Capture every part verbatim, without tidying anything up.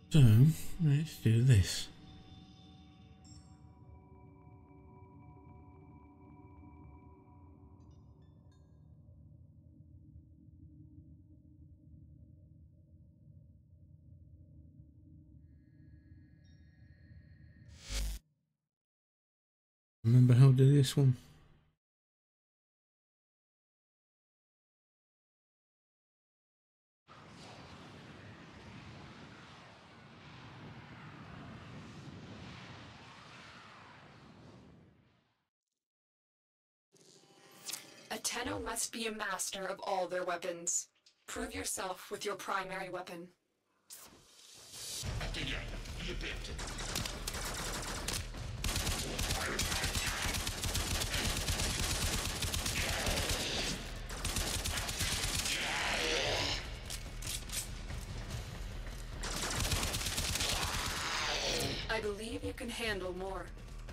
So, let's do this. Remember how to do this one? A Tenno must be a master of all their weapons. Prove yourself with your primary weapon. I believe you can handle more.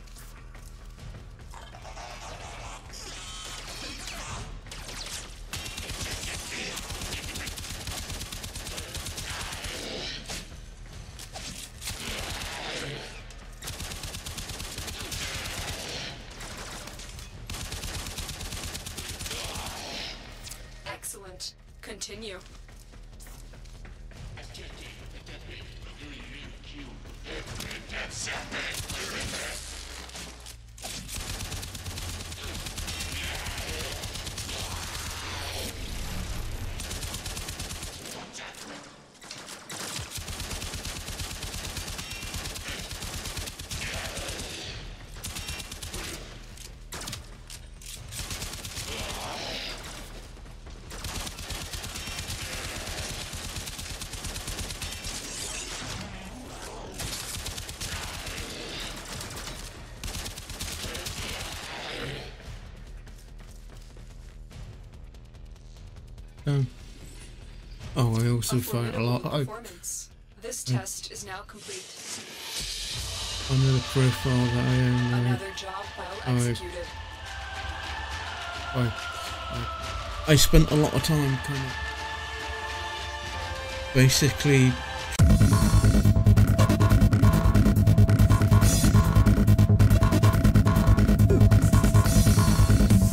Excellent. Continue. Um, oh, I also fight a lot. I, this test is now complete. Another profile that I own. Uh, Another job well executed. I, I, I spent a lot of time kind of basically